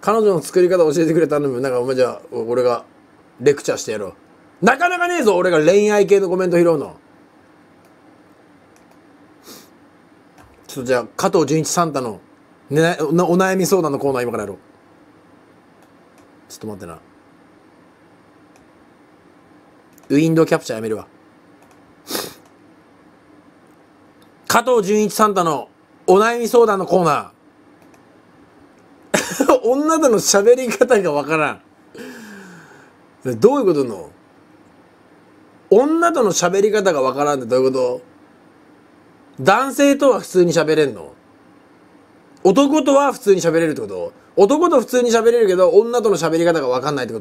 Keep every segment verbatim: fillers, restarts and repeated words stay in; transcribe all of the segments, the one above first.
彼女の作り方教えてくれたのも、なんかお前じゃあ俺がレクチャーしてやろう。なかなかねえぞ俺が恋愛系のコメント拾うの。ちょっとじゃあ加藤純一サンタの、ね、おお悩み相談のコーナー今からやろう。ちょっと待ってな。ウィンドウキャプチャーやめるわ。加藤純一サンタのお悩み相談のコーナー。女との喋り方がわからん。どういうことの？女との喋り方がわからんってどういうこと？男性とは普通に喋れんの？男とは普通に喋れるってこと？男と普通に喋れるけど女との喋り方がわかんないってこと？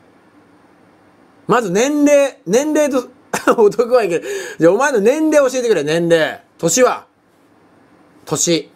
まず年齢、年齢と男はいける。じゃあお前の年齢教えてくれ、年齢。年は？年。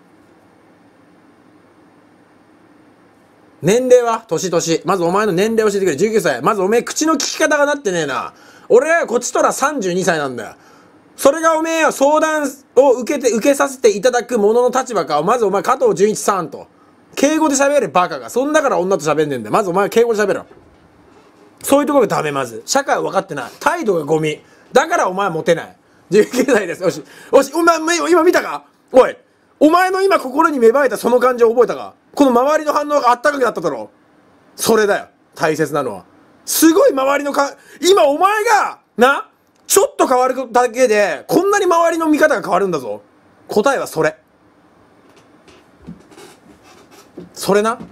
年齢は？年、年。まずお前の年齢教えてくれ、じゅうきゅうさい。まずおめえ口の聞き方がなってねえな。俺はこっちとらさんじゅうにさいなんだよ。それがおめえよ、相談を受けて、受けさせていただく者の立場か。まずお前加藤純一さんと。敬語で喋れ、バカが。そんだから女と喋んねえんだよ。まずお前は敬語で喋ろ。そういうところがダメ、まず。社会は分かってない。態度がゴミ。だからお前はモテない。じゅうきゅうさいです。よし。よし、お前、今見たか？おい。お前の今心に芽生えたその感情を覚えたか？この周りの反応があったかくなっただろ？それだよ。大切なのは。すごい周りのか、今お前が、な、ちょっと変わるだけで、こんなに周りの見方が変わるんだぞ。答えはそれ。それな。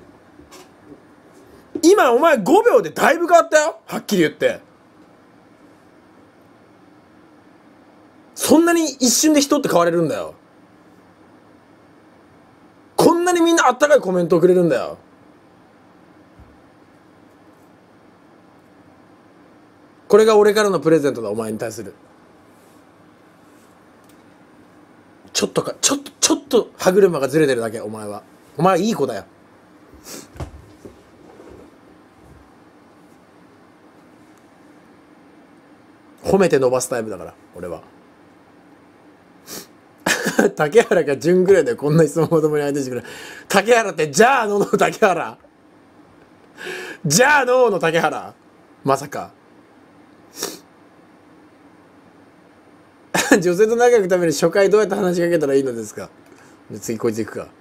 今お前ごびょうでだいぶ変わったよ。はっきり言って。そんなに一瞬で人って変われるんだよ。こんなにみんなあったかいコメントをくれるんだよ。これが俺からのプレゼントだ、お前に対する。ちょっとか、ちょっと、ちょっと歯車がずれてるだけ、お前は。お前はいい子だよ。褒めて伸ばすタイプだから俺は。竹原が準ぐらいでこんな質問を子供に相手してくれ。竹原ってじゃあのの竹原、じゃあのの竹原、まさか。女性と仲良くために初回どうやって話しかけたらいいのですか？次こいつ行くか。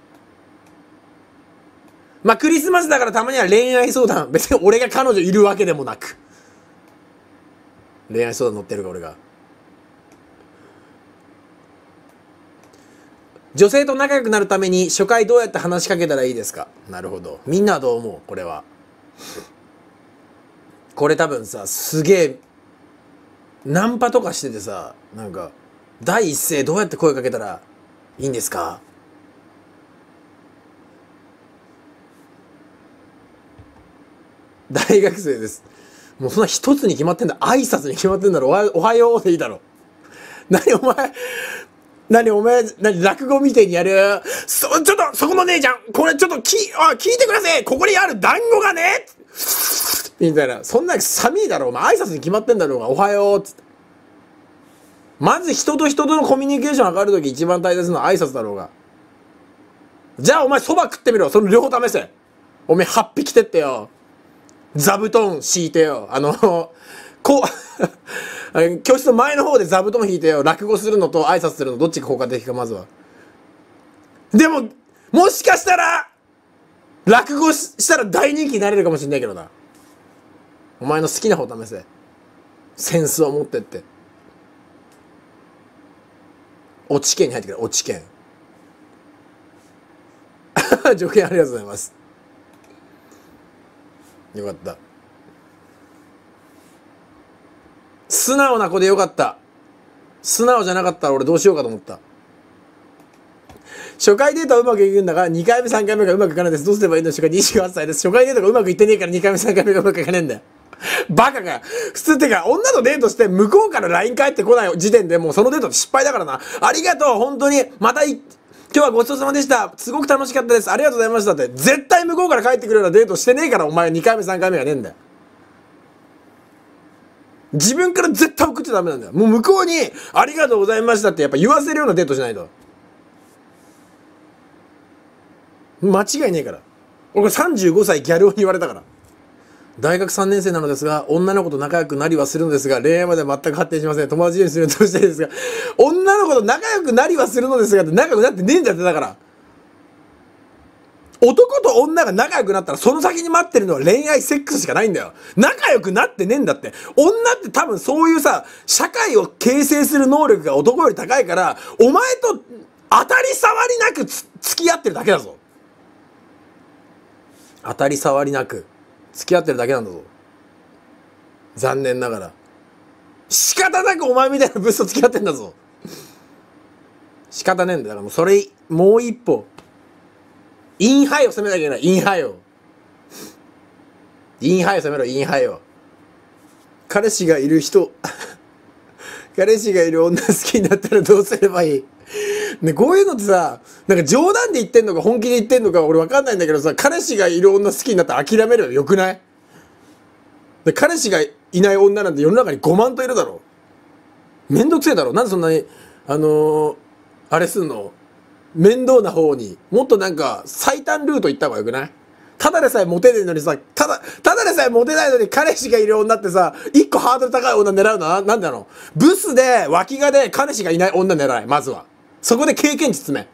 まあクリスマスだからたまには恋愛相談。別に俺が彼女いるわけでもなく、恋愛相談乗ってるか俺が。女性と仲良くなるために初回どうやって話しかけたらいいですか？なるほど。みんなはどう思う？これは。これ多分さ、すげえナンパとかしててさ、なんか第一声どうやって声かけたらいいんですか？大学生です。もうそんな一つに決まってんだ。挨拶に決まってんだろ。おはおはようでいいだろ。何お前、何お前、何落語みてえにやる。そ、ちょっと、そこの姉ちゃん、これちょっとき、あ、聞いてください。ここにある団子がねみたいな。そんな寒いだろ。お前挨拶に決まってんだろうが。おはようっつって。まず人と人とのコミュニケーション上がるとき一番大切なのは挨拶だろうが。じゃあお前蕎麦食ってみろ。その両方試せ。お前はっぴきてってよ。座布団敷いてよ。あの、こう、教室の前の方で座布団引いてよ。落語するのと挨拶するのどっちが効果的か、まずは。でも、もしかしたら、落語したら大人気になれるかもしんないけどな。お前の好きな方試せ。センスを持ってって。落ち券に入ってくる。落ち券。助言ありがとうございます。よかった。素直な子でよかった。素直じゃなかったら俺どうしようかと思った。初回デートはうまくいくんだがにかいめさんかいめがうまくいかないです。どうすればいいのでしょうか。にじゅうはっさいです。初回デートがうまくいってねえからにかいめさんかいめがうまくいかねえんだよ。バカが。普通ってか女とデートして向こうから ライン 返ってこない時点でもうそのデートって失敗だからな。ありがとう本当にまたい今日はごちそうさまでした。すごく楽しかったです。ありがとうございましたって。絶対向こうから帰ってくるようなデートしてねえからお前にかいめさんかいめがねえんだよ。自分から絶対送っちゃダメなんだよ。もう向こうにありがとうございましたってやっぱ言わせるようなデートしないと。間違いねえから。 俺これさんじゅうごさいギャル男に言われたから。大学さんねん生なのですが、女の子と仲良くなりはするのですが、恋愛まで全く発展しません。友達にするとしたいですが、女の子と仲良くなりはするのですがって仲良くなってねえんだって。だから。男と女が仲良くなったらその先に待ってるのは恋愛セックスしかないんだよ。仲良くなってねえんだって。女って多分そういうさ、社会を形成する能力が男より高いから、お前と当たり障りなくつ付き合ってるだけだぞ。当たり障りなく付き合ってるだけなんだぞ。残念ながら。仕方なくお前みたいなブスと付き合ってんだぞ。仕方ねえんだよ。だからもうそれ、もう一歩。インハイを攻めなきゃいけない。インハイを。インハイを攻めろ、インハイを。彼氏がいる人、彼氏がいる女好きになったらどうすればいい？ね、こういうのってさ、なんか冗談で言ってんのか本気で言ってんのか俺わかんないんだけどさ、彼氏がいる女好きになったら諦めるよ。よくない？で彼氏がいない女なんて世の中にごまんといるだろ。めんどくせえだろ。なんでそんなに、あのー、あれすんの？面倒な方に。もっとなんか最短ルート行った方がよくない？ただでさえモテねえのにさ、ただ、ただでさえモテないのに彼氏がいる女ってさ、一個ハードル高い女狙うのはなんだろう？ブスで、脇がで彼氏がいない女狙い。まずは。そこで経験値詰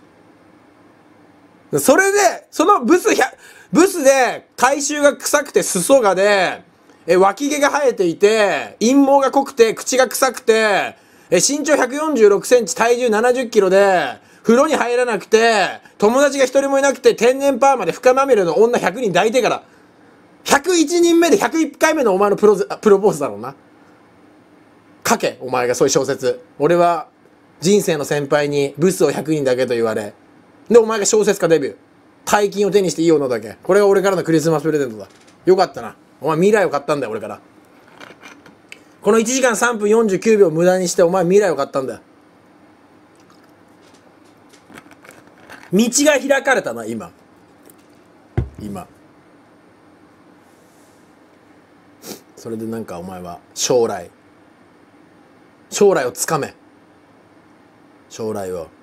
め。それで、そのブスひゃ、ブスで体臭が臭くて裾がで、え、脇毛が生えていて、陰毛が濃くて、口が臭くて、え、身長ひゃくよんじゅうろくセンチ、体重ななじゅっキロで、風呂に入らなくて、友達が一人もいなくて、天然パーマで深まみれの女ひゃくにん抱いてから、ひゃくいちにんめでひゃくいっかいめのお前のプロ、プロポーズだろうな。書け、お前がそういう小説。俺は、人生の先輩にブスをひゃくにんだけと言われ。で、お前が小説家デビュー。大金を手にしていい女だけ。これが俺からのクリスマスプレゼントだ。よかったな。お前未来を買ったんだよ、俺から。このいちじかんさんぷんよんじゅうきゅうびょう無駄にしてお前未来を買ったんだよ。道が開かれたな、今。今。それでなんかお前は将来。将来をつかめ。将来を。